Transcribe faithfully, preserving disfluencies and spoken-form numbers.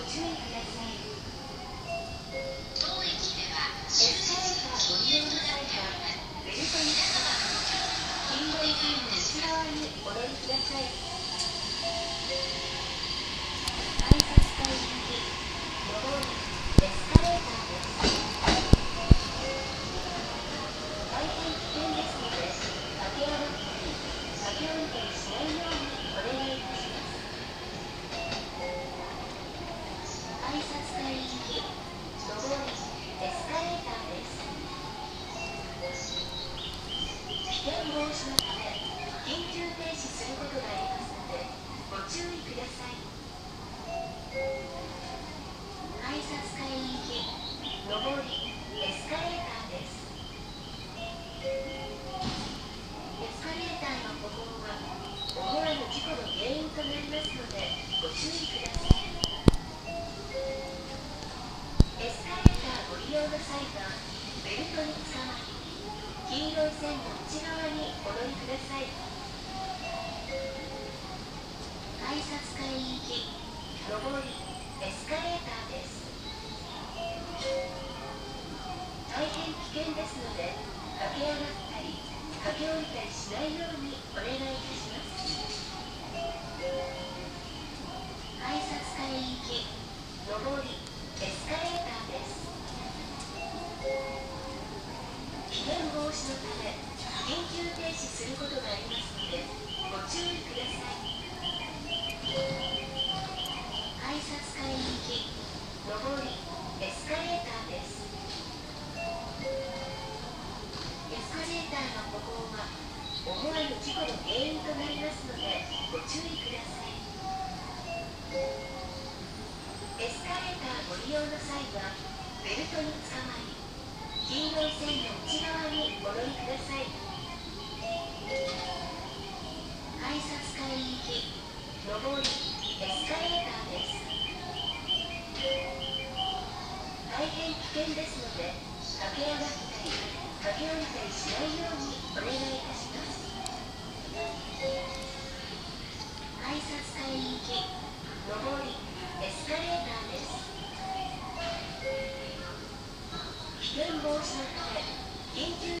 注意ください。当駅ではエスカレーターご利用の際はベルトにつかまり、黄色い線の内側にお乗りください。改札階行き上りエスカレーターです。大変危険ですので、駆け上がったり酒運転しないようにお願いいたします。改札階行き上りエスカレーターです。危険防止のため緊急停止することがありますのでご注意ください。改札階行き上りエスカレーターです。エスカレーターの歩行は思わぬ事故の原因となりますのでご注意ください。エスカレーターご利用の際はベルトにつかまり、黄色い線の内側にお乗りください。改札階行き上りエスカレーターです。大変危険ですので駆け上がったり駆け下りたりしないようにお願いいたします。改札階行き上りエスカレーターです。危険防止のため緊急停止することがありますのでご注意ください。改札階行き上りエスカレーターです。エスカレーターの歩行は思わぬ事故の原因となりますのでご注意ください。エスカレーターご利用の際はベルトにつかまり、黄色い線の内側にお乗りください。改札階行き上りエスカレーターです。大変危険ですので駆け上がったり駆け下りたりしないようにお願いいたします。改札階行き上りエスカレーターです。危険防止のため